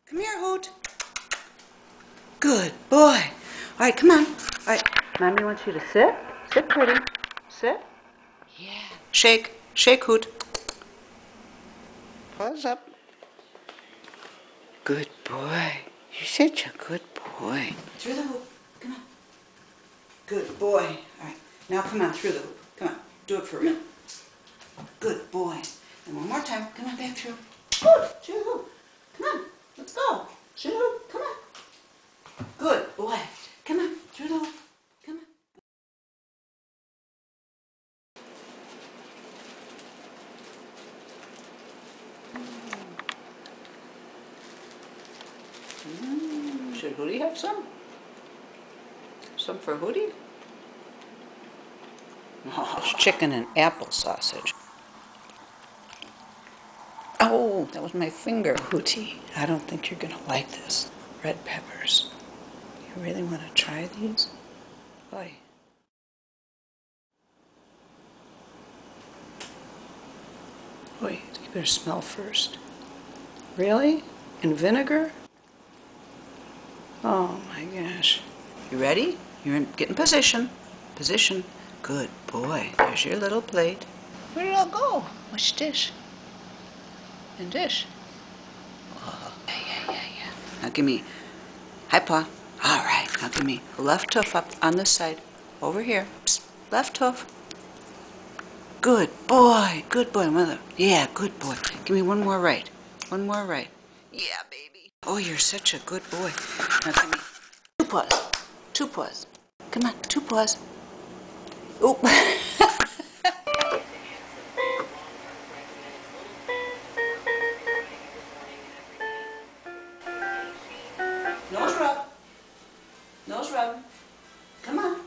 Come here, Hoot. Good boy. All right, come on. All right, Mommy wants you to sit. Sit pretty. Sit. Yeah. Shake. Shake, Hoot. Paws up. Good boy. You're such a good boy. Through the hoop. Come on. Good boy. All right. Now come on, through the hoop. Come on. Do it for real. Good boy. And one more time. Come on, back through. Good. Through the hoop. Come on. Let's go. Through the hoop. Come on. Good boy. Come on. Through the hoop. Come on. Should HOOTy have some? Some for HOOTy? Oh, it's chicken and apple sausage. Oh, that was my finger. HOOTy, I don't think you're gonna like this. Red peppers. You really want to try these? Boy. Wait, you better smell first. Really? In vinegar? Oh my gosh. You ready? Get in position. Position. Good boy. There's your little plate. Where did it all go? Which dish? And dish. Oh, yeah. Now give me high paw. All right. Now give me left hoof up on this side. Over here. Psst. Left hoof. Good boy. Good boy. Yeah, good boy. Give me one more right. One more right. Yeah, baby. Oh, you're such a good boy. Now give me two paws. Two paws. Come on, two paws. Oh. Nose rub. Nose rub. Come on.